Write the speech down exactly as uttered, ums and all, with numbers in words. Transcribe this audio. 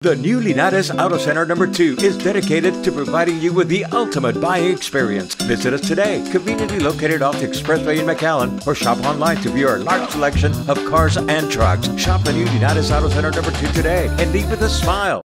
The new Linares Auto Center number two is dedicated to providing you with the ultimate buying experience. Visit us today, conveniently located off the Expressway in McAllen, or shop online to view our large selection of cars and trucks. Shop the new Linares Auto Center number two today and leave with a smile.